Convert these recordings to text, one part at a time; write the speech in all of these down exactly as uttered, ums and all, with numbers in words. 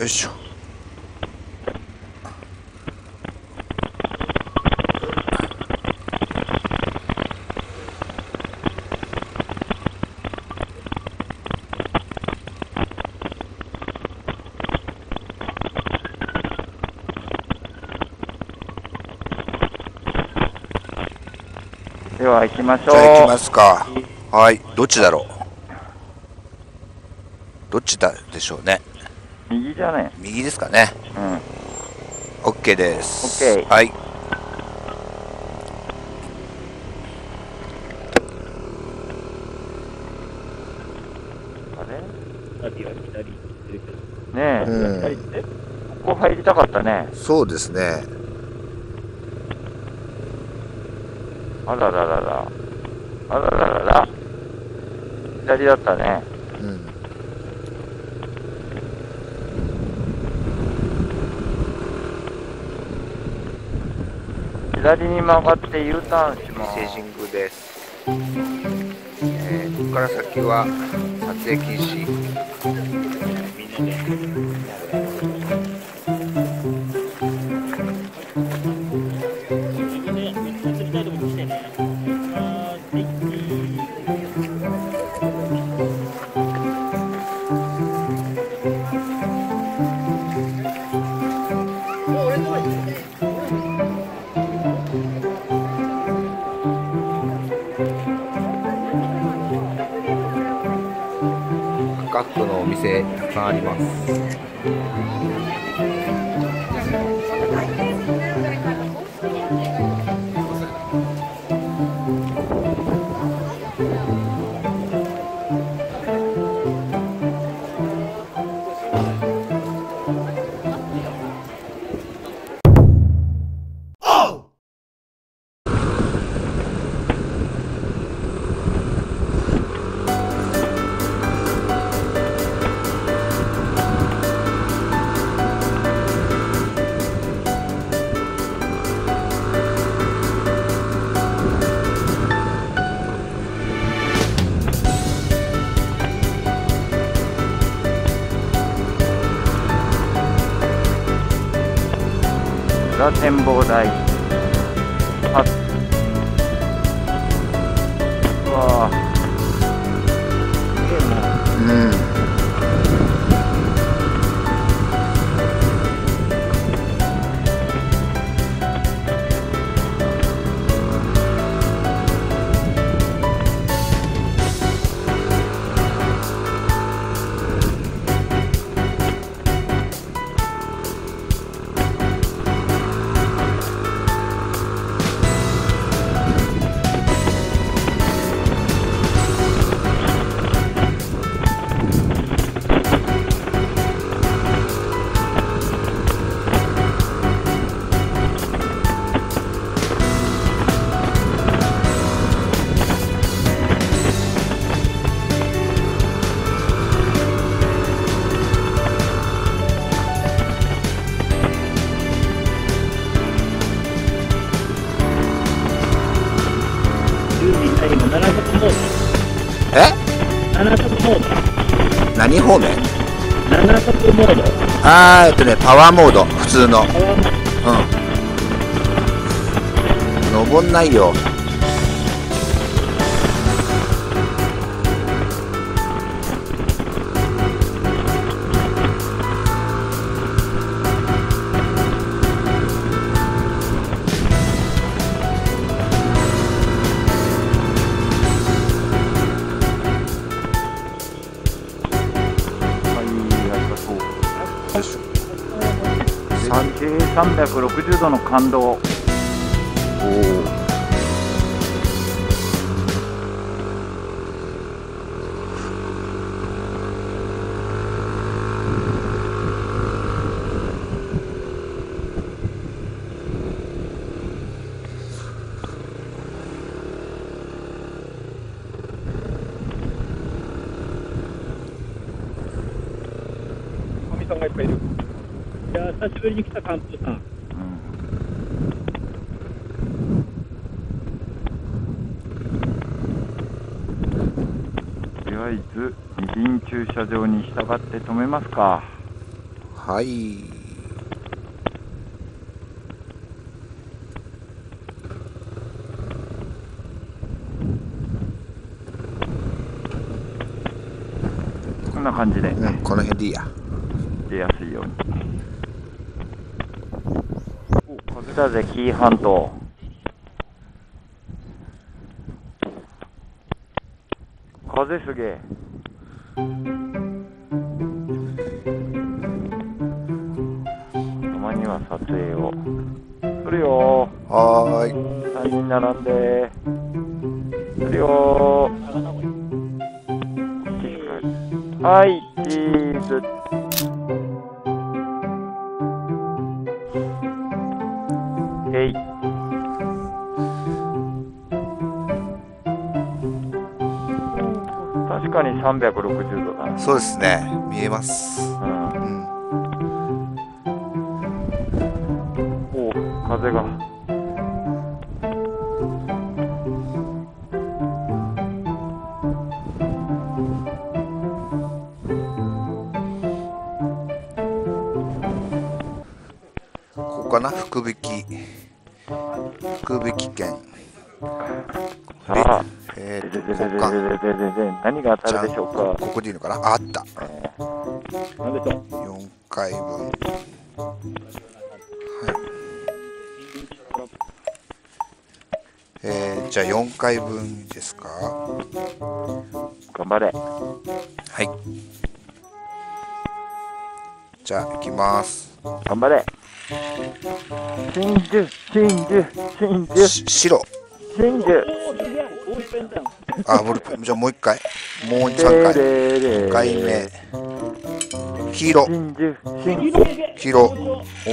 しょ。 では行きましょう。 じゃあ行きますか。はい、どっちだろう。どっちだでしょうね。 右じゃね。 右ですかね。 うん。 オッケーです。 オッケー。 はい。 あれ？ねえ、 うん、 ここ入りたかったね。 そうですね。 あらららら。あらららら。左だったね。 うん。 左に曲がって U ターンします。 伊勢神宮です。えー、ここから先は撮影禁止。みんなで。カットのお店たくさんあります。 裏展望台。あ、うわぁ。 うん。え？なな速モード。何方面？ なな速モード。 あー、えっとね、パワーモード、普通の。うん。登んないよ。 さんびゃくろくじゅうどの感動。おお。 神さんがいっぱいいる。いや、久しぶりに来た関東さん。 とりあえず二輪駐車場に従って止めますか。 はい。 こんな感じで、 うん、この辺でいいや。 出やすいように。お、風だぜ、紀伊半島。風すげえ。たまには撮影をするよ。 はーい。 さんにん並んで。するよ。はい、チーズ。えい。確かにさんびゃくろくじゅうどだな。 そうですね。見えます。 うん。 うん、 お、風が。 ここかな、福引き。福引き券。 さあ、 えー、 でとここか。 何が当たるでしょうか。 ここでいいのかな。あった。 えなんでしょう。 よんかいぶん。はい。えー、じゃあよんかいぶんですか。 頑張れ。 はい。じゃあ行きます。 頑張れ。真珠、真珠、真珠、 し白。 真珠。 あ、ボールペン。じゃあもう一回。もうさんかい。ごかいめ。黄色。 真珠、真珠。 黄色。おう。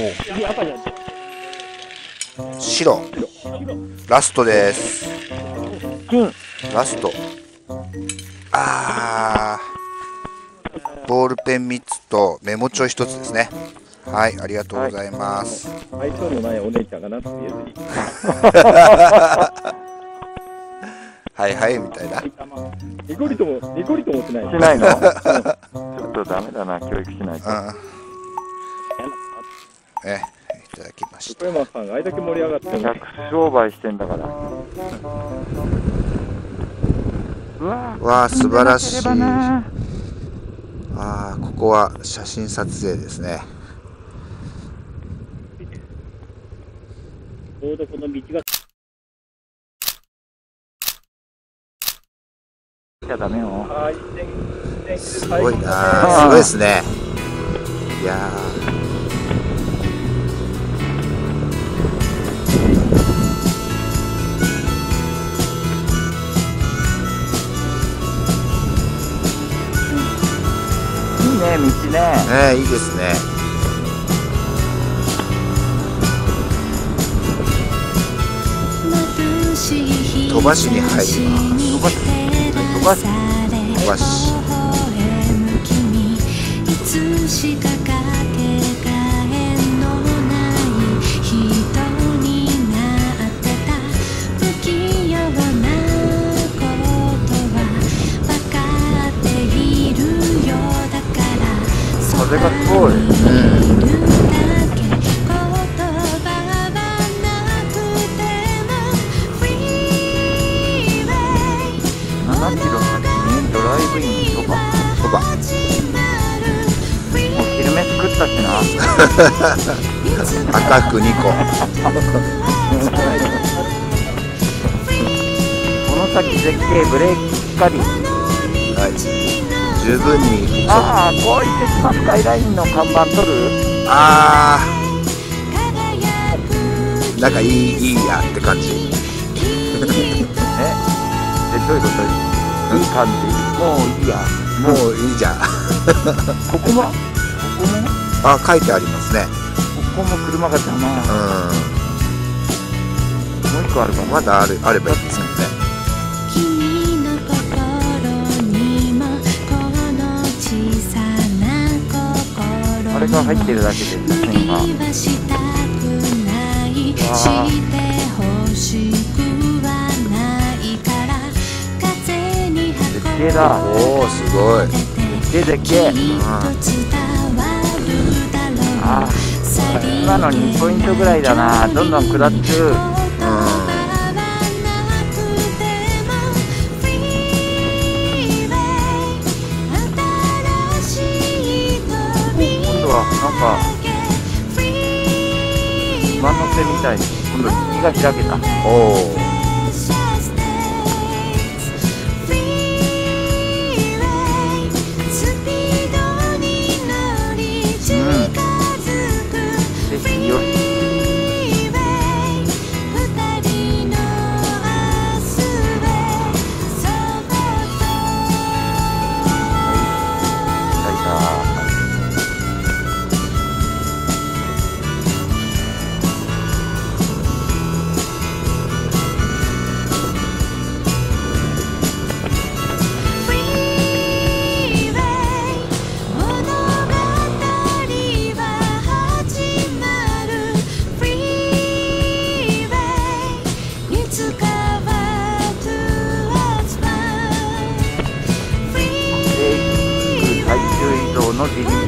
白。ラストです。 金。 ラスト。あー。ボールペンみっつとメモ帳ひとつですね。はい、ありがとうございます。 相性のないお姉ちゃんがなって言えずに。 はいはいみたいな。 ニコリともニコリともしない。 しないの？ちょっとダメだな、教育しないと。 うん。え、いただきました。 横山さんがあれだけ盛り上がってる。 客商売してんだから。うわー、 わあ、素晴らしい。 こんななければな。 ああ、ここは写真撮影ですね。 ちょうどこの道が。 じゃダメよ。 はい、 すごいな、すごいですね。いやいいね、道ね。 ー、ね、いいですね。飛ばしに入ります。 飛ばし、飛ばし、 飛ばし。 風がすごい。うん。ななキロ先にドライブインそば。 そば。 もう昼飯食ったしな。 赤くにこ。 この先絶景ブレーキしっかり。 はい。十分に。 ああ、こういってスカイラインの看板取る？ ああ。なんかいいいいやって感じ。 え？え、どういうこと？いい感じ？もういいや。 もういいじゃん。 ここも？ここも？ あ、書いてありますね。 ここも車が邪魔。 うん。 もう一個あるかな。 まだあるあればいいですけどね。 あれが入ってるだけで写真が。絶景だ。 おお、すごい。 絶景絶景。うん。 あー今のにポイントぐらいだな。どんどん下ってる。 うん。 今度はなんか馬乗せみたいに今度右が開けた。 おお。 の自立。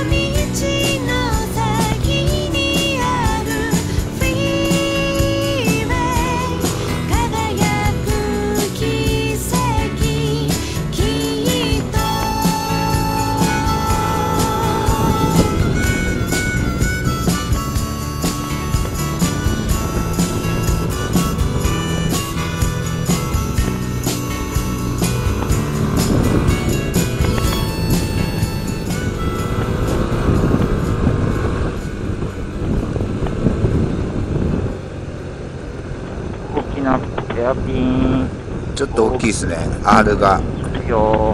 エアピンちょっと大きいですね、 R が。 いいよ。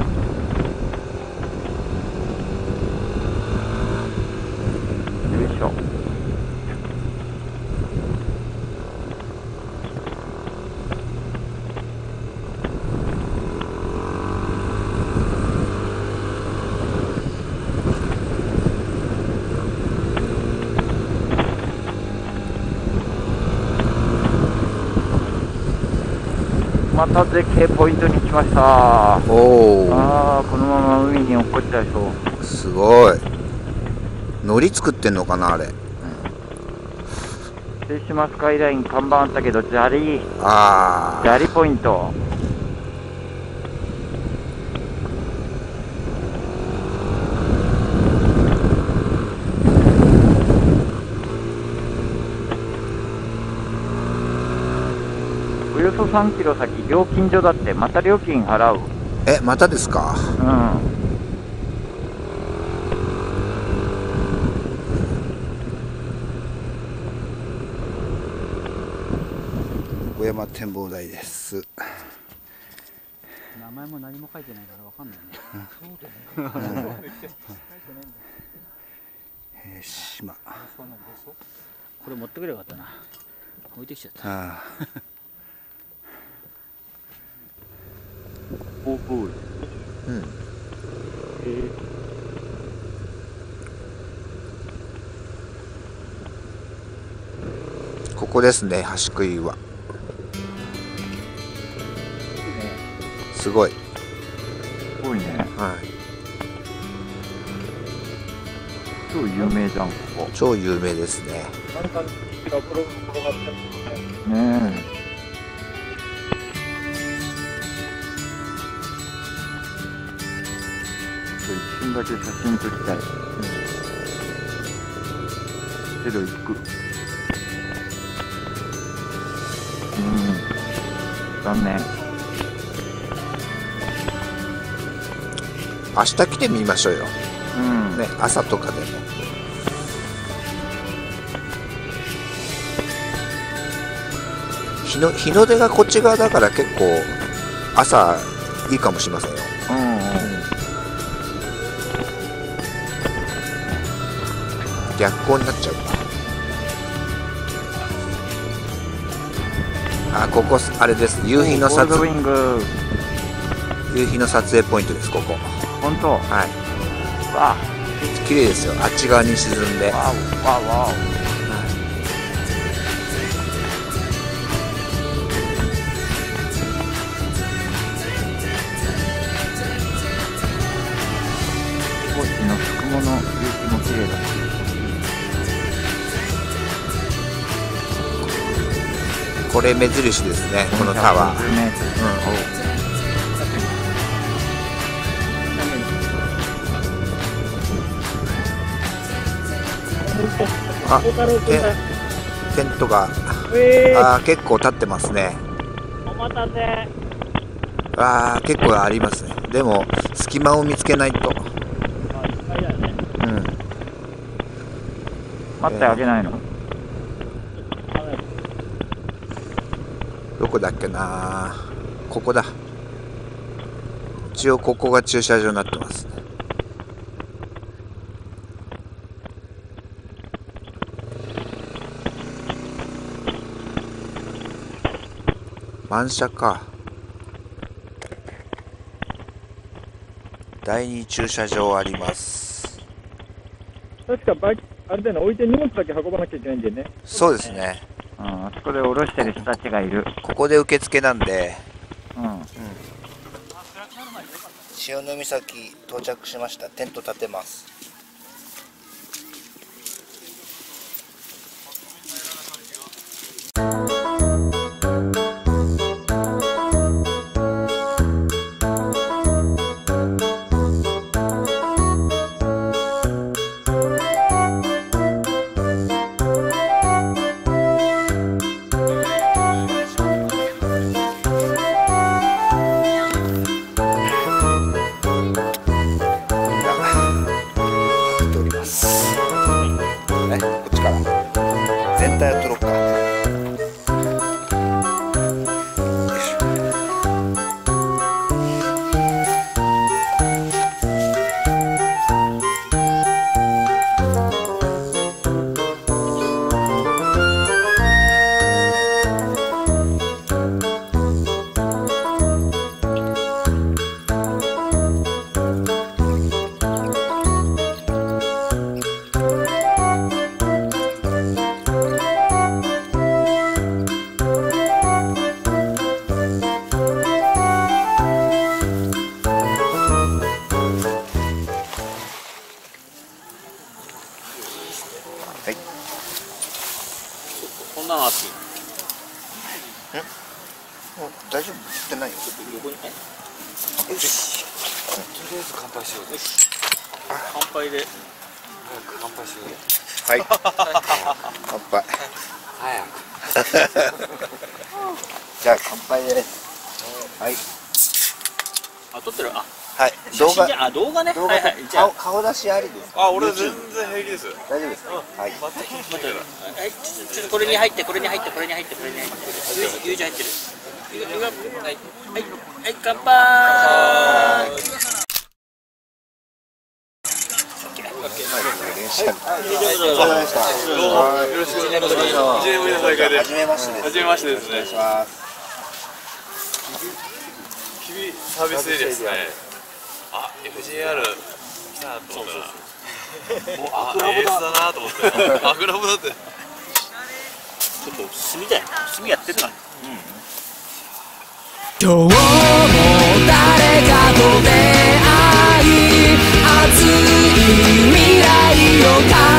よいしょ。また絶景ポイントに来ました。 おお。 ああ、このまま海に落っこちちゃいそう。 すごい。海苔作ってんのかなあれ。 手島スカイライン看板あったけど砂利。 ああ。 砂利ポイント。およそさんキロ先、料金所だって。また料金払う。 え、またですか。 うん。 小山展望台です。 名前も何も書いてないからわかんないね。そうだね。 えー、島。 これ持ってくればよかったな。置いてきちゃった。 ああ。 おーうん。 えー、ここですね、橋杭は。すごい。 すごいね。 はい。 超有名じゃん、ここ。 超有名ですね。 なんか道がブログ転がってるねえ。一瞬だけ写真撮りたい。けど行く。うん。残念。 明日来てみましょうよ。 うん。 ね、朝とかでも。日の日の出がこっち側だから結構朝いいかもしれませんよ。 うんうん。 逆光になっちゃうか。あ、ここあれです。夕日の撮ゴールドウィング。 夕日の撮影ポイントです。ここ。 本当。 はい。 わあ。 綺麗ですよ。あっち側に沈んで。 わおわおわお。高知の福物夕日も綺麗だし。 これ目印ですね、このタワー。あ、テンテントが、あー結構立ってますね。 お待たせ。 あー結構ありますね。でも隙間を見つけないと。 あ、いっぱいだね。 うん。 待ってあげないの？ どこだっけな、ここだ。一応ここが駐車場になってますね。満車か。第二駐車場あります。 確かバイク、あれだよね、置いて荷物だけ運ばなきゃいけないんだよね。 そうですね。 うん、あそこで降ろしてる人たちがいる。 ここで受付なんで。 うん。うん、 潮岬到着しました。テント立てます。全体を取ろうか。はい。 こんなのあっていい？ ん？もう大丈夫？振ってないよ。 横にね。 よし。 とりあえず乾杯しようぜ。乾杯で。早く乾杯しようぜ。 はい。乾杯。 早く。 じゃあ乾杯です。はい。 あ、撮ってる。あ、 はい。動画。 あ、動画ね。 動画はいはい。じゃあ顔顔出しありですか？ あ、俺全然平気です。 大丈夫ですか？はい。 待って、待って。はい、ちょっとちょっとこれに入って、これに入って、これに入って、これに入って。友情入ってる。はい、はい、はい、乾杯。 どうもよろしくお願いします。いちねんぶりの大会で。初めましてです。初めましてですね。 君サービスエリアですね。あ、エフジェーアール 来たと思ったら、もうあ、エースだなと思って。アクラブだって。ちょっと炭だよ。炭やってるから。 今日も誰かと出会い熱い未来を